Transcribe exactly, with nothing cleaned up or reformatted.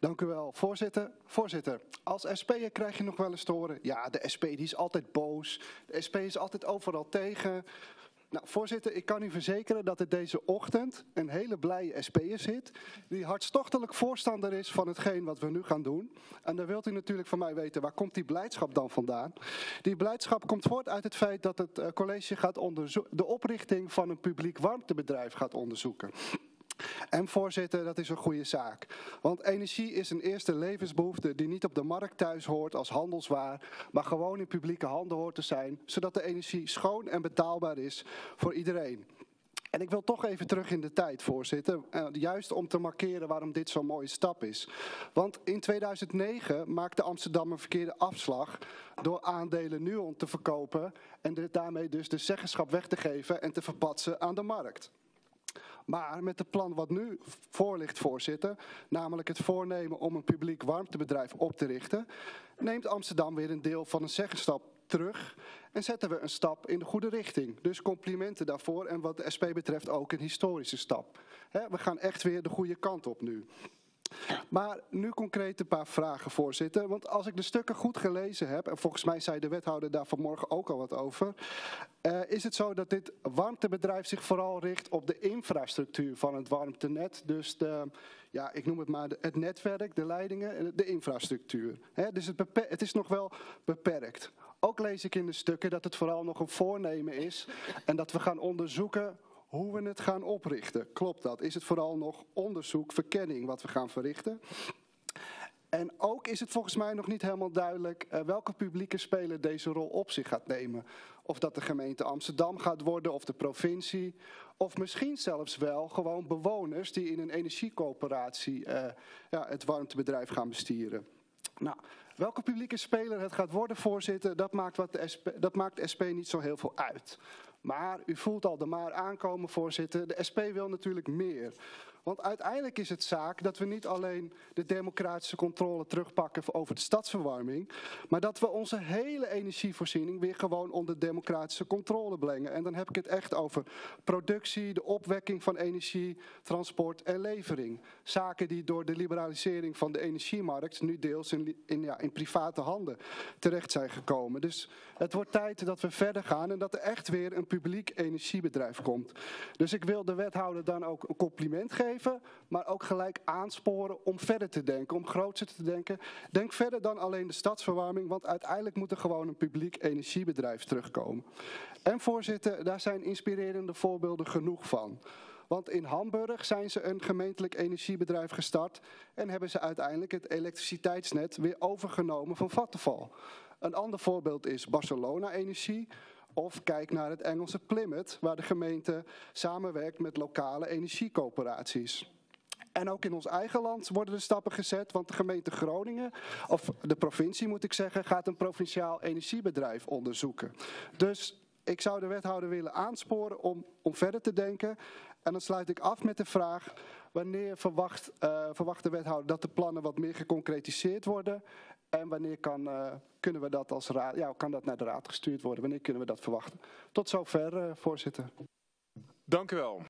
Dank u wel, voorzitter. Voorzitter, als S P'er krijg je nog wel eens te horen, ja, de S P die is altijd boos, de S P is altijd overal tegen. Nou, voorzitter, ik kan u verzekeren dat er deze ochtend een hele blije S P'er zit, die hartstochtelijk voorstander is van hetgeen wat we nu gaan doen. En dan wilt u natuurlijk van mij weten, waar komt die blijdschap dan vandaan? Die blijdschap komt voort uit het feit dat het uh, college gaat onderzoeken, de oprichting van een publiek warmtebedrijf gaat onderzoeken. En voorzitter, dat is een goede zaak. Want energie is een eerste levensbehoefte die niet op de markt thuis hoort als handelswaar, maar gewoon in publieke handen hoort te zijn, zodat de energie schoon en betaalbaar is voor iedereen. En ik wil toch even terug in de tijd, voorzitter, uh, juist om te markeren waarom dit zo'n mooie stap is. Want in tweeduizend negen maakte Amsterdam een verkeerde afslag door aandelen Nuon te verkopen en de, daarmee dus de zeggenschap weg te geven en te verpatsen aan de markt. Maar met het plan wat nu voor ligt, voorzitter, namelijk het voornemen om een publiek warmtebedrijf op te richten, neemt Amsterdam weer een deel van een zeggenschap terug en zetten we een stap in de goede richting. Dus complimenten daarvoor en wat de S P betreft ook een historische stap. He, we gaan echt weer de goede kant op nu. Maar nu concreet een paar vragen, voorzitter. Want als ik de stukken goed gelezen heb, en volgens mij zei de wethouder daar vanmorgen ook al wat over, uh, is het zo dat dit warmtebedrijf zich vooral richt op de infrastructuur van het warmtenet. Dus de, ja, ik noem het maar de, het netwerk, de leidingen, de infrastructuur. He, dus het, het is nog wel beperkt. Ook lees ik in de stukken dat het vooral nog een voornemen is en dat we gaan onderzoeken hoe we het gaan oprichten. Klopt dat? Is het vooral nog onderzoek, verkenning wat we gaan verrichten? En ook is het volgens mij nog niet helemaal duidelijk uh, welke publieke speler deze rol op zich gaat nemen. Of dat de gemeente Amsterdam gaat worden of de provincie. Of misschien zelfs wel gewoon bewoners die in een energiecoöperatie uh, ja, het warmtebedrijf gaan bestieren. Nou, welke publieke speler het gaat worden, voorzitter, dat maakt, wat de S P, dat maakt de S P niet zo heel veel uit. Maar u voelt al de maar aankomen, voorzitter. De S P wil natuurlijk meer. Want uiteindelijk is het zaak dat we niet alleen de democratische controle terugpakken over de stadsverwarming, maar dat we onze hele energievoorziening weer gewoon onder democratische controle brengen. En dan heb ik het echt over productie, de opwekking van energie, transport en levering. Zaken die door de liberalisering van de energiemarkt nu deels in, in, ja, in private handen terecht zijn gekomen. Dus het wordt tijd dat we verder gaan en dat er echt weer een publiek energiebedrijf komt. Dus ik wil de wethouder dan ook een compliment geven, maar ook gelijk aansporen om verder te denken, om groter te denken. Denk verder dan alleen de stadsverwarming, want uiteindelijk moet er gewoon een publiek energiebedrijf terugkomen. En voorzitter, daar zijn inspirerende voorbeelden genoeg van. Want in Hamburg zijn ze een gemeentelijk energiebedrijf gestart en hebben ze uiteindelijk het elektriciteitsnet weer overgenomen van Vattenfall. Een ander voorbeeld is Barcelona Energie. Of kijk naar het Engelse Plymouth, waar de gemeente samenwerkt met lokale energiecoöperaties. En ook in ons eigen land worden er stappen gezet, want de gemeente Groningen, of de provincie moet ik zeggen, gaat een provinciaal energiebedrijf onderzoeken. Dus ik zou de wethouder willen aansporen om, om verder te denken. En dan sluit ik af met de vraag, wanneer verwacht, uh, verwacht de wethouder dat de plannen wat meer geconcretiseerd worden? En wanneer kan, uh, kunnen we dat als raad, ja, kan dat naar de raad gestuurd worden? Wanneer kunnen we dat verwachten? Tot zover, uh, voorzitter. Dank u wel.